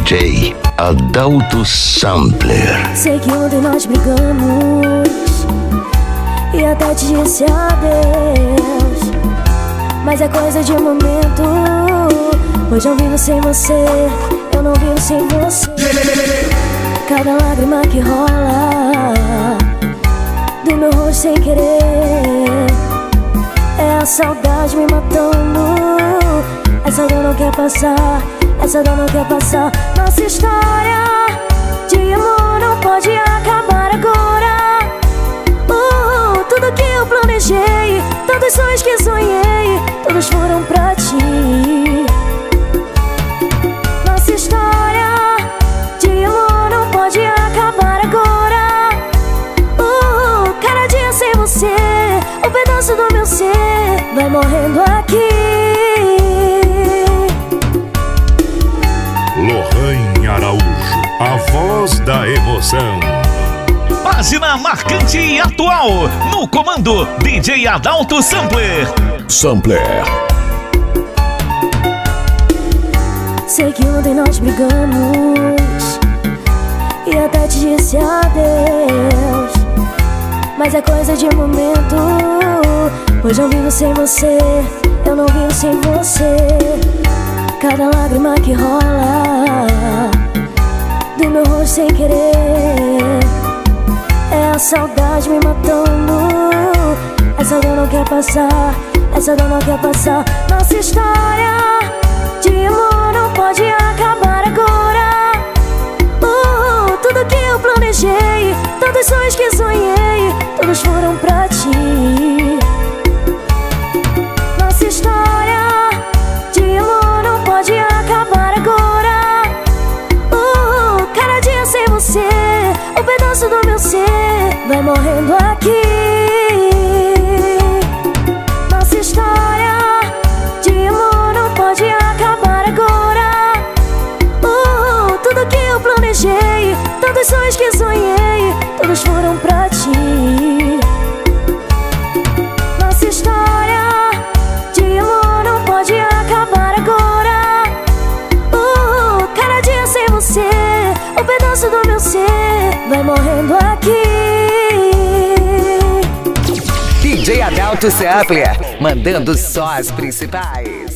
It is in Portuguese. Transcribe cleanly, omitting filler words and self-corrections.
DJ Adalto Sampler. Sei que ontem nós brigamos e até te disse adeus, mas é coisa de um momento. Hoje eu vivo sem você, eu não vivo sem você. Cada lágrima que rola do meu rosto sem querer é a saudade me matando. Essa dor não quer passar, essa dor não quer passar. Nossa história de amor não pode acabar agora. Tudo que eu planejei, tantos sonhos que sonhei, todos foram pra ti. Nossa história de amor não pode acabar agora. Cada dia sem você, um pedaço do meu ser vai morrendo aqui. Lorrane Araujo, a voz da emoção. Página marcante e atual. No comando, DJ Adalto Sampler. Sei que ontem nós brigamos e até te disse adeus, mas é coisa de um momento. Hoje eu vivo sem você, eu não vivo sem você. Cada lágrima que rola do meu rosto sem querer é a saudade me matando. Essa dor não quer passar, essa dor não quer passar. Nossa história de amor não pode acabar agora. Tudo que eu planejei, tantos sonhos que sonhei, todos foram pra ti. Nossa história de amor não pode acabar agora. Cada dia sem você, um pedaço do meu ser vai morrendo aqui. Nossa história de amor não pode acabar agora. Tudo que eu planejei, tantos sonhos que sonhei, todos foram pra ti. Nossa história de amor não pode acabar agora. Cada dia sem você, um pedaço do meu ser vai morrendo aqui. DJ Adalto Sampler, mandando só as principais.